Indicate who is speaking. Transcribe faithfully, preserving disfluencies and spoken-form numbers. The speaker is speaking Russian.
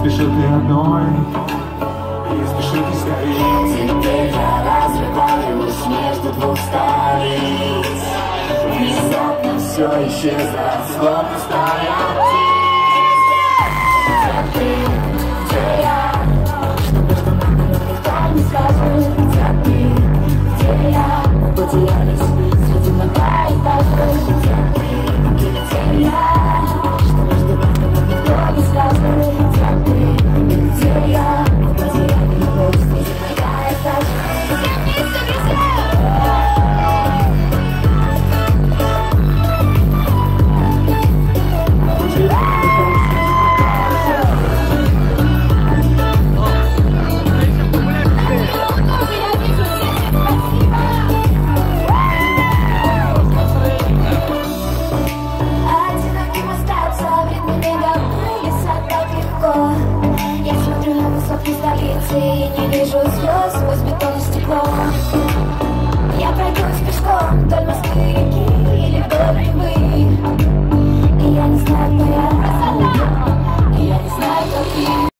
Speaker 1: спешил ты одной, и спешил ты скорее.
Speaker 2: Теперь я разрываюсь между двух столиц. Внезапно все исчезло, словно старая птица. Где ты, где я? Что между нами, но никто не скажет. Где ты, где я? Мы потерялись среди многоэтажек. Где ты, где я? Что между нами, но никто не скажет. Где ты, где я? Мы потеряли любовь среди многоэтажек.
Speaker 3: И не вижу звезд сквозь бетон и стекло. Я пройду